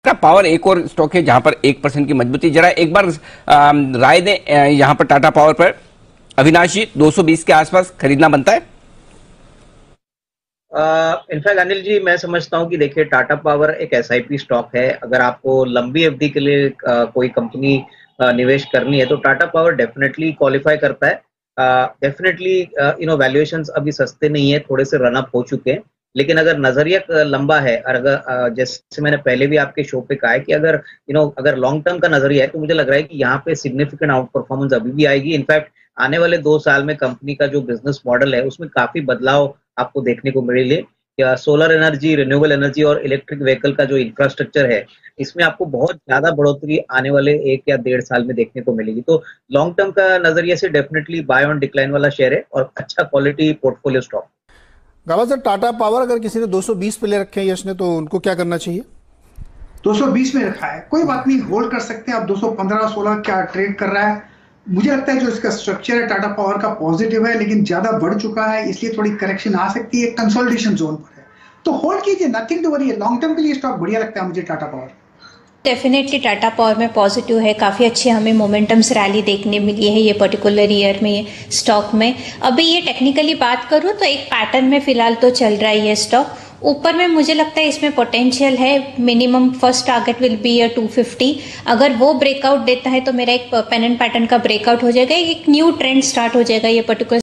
Tata power एक और stock है जहां पर 1% की मजबूती। जरा एक बार राय दें यहां पर टाटा पावर पर। अविनाश जी, 220 के आसपास खरीदना बनता है? इनफैक्ट अनिल जी, मैं समझता हूं कि देखिए, टाटा पावर एक एसआईपी स्टॉक है। अगर आपको लंबी अवधि के लिए कोई कंपनी निवेश करनी है तो टाटा पावर डेफिनेटली क्वालिफाई करता है। डेफिनेटली वैल्यूएशंस अभी सस्ते नहीं है, थोड़े से रन अप हो चुके हैं। लेकिन अगर नजरिया लंबा है और अगर जैसे मैंने पहले भी आपके शो पे कहा है कि अगर अगर लॉन्ग टर्म का नजरिया है तो मुझे लग रहा है कि यहाँ पे सिग्निफिकेंट आउट परफॉर्मेंस अभी भी आएगी। इनफैक्ट आने वाले 2 साल में कंपनी का जो बिजनेस मॉडल है उसमें काफी बदलाव आपको देखने को मिलेंगे। या सोलर एनर्जी, रिन्यूएबल एनर्जी और इलेक्ट्रिक व्हीकल का जो इंफ्रास्ट्रक्चर है, इसमें आपको बहुत ज्यादा बढ़ोतरी आने वाले 1 या 1.5 साल में देखने को मिलेगी। तो लॉन्ग टर्म का नजरिए से डेफिनेटली बाय ऑन डिक्लाइन वाला शेयर है और अच्छा क्वालिटी पोर्टफोलियो स्टॉक। गावा सर, टाटा पावर अगर किसी ने 220 पे ले रखे हैं यश ने, तो उनको क्या करना चाहिए? 220 में रखा है, कोई बात नहीं, होल्ड कर सकते हैं। अब 215-16 क्या ट्रेड कर रहा है। मुझे लगता है जो इसका स्ट्रक्चर है टाटा पावर का पॉजिटिव है, लेकिन ज्यादा बढ़ चुका है, इसलिए थोड़ी करेक्शन आ सकती है। कंसोलिडेशन जोन पर है तो होल्ड कीजिए, नथिंग टू वरी है। लॉन्ग टर्म के लिए स्टॉक बढ़िया लगता है मुझे Tata power. Definitely Tata power में पॉजिटिव है, काफ़ी अच्छी हमें मोमेंटम्स रैली देखने मिली है ये पर्टिकुलर ईयर में, ये स्टॉक में। अभी ये टेक्निकली बात करूँ तो एक पैटर्न में फिलहाल तो चल रहा है ये स्टॉक ऊपर में। मुझे लगता है इसमें पोटेंशियल है। Minimum first target will be 250। अगर वो ब्रेकआउट देता है तो मेरा एक पेन एंड पैटर्न का ब्रेकआउट हो जाएगा, एक न्यू ट्रेंड स्टार्ट हो जाएगा ये पर्टिकुलर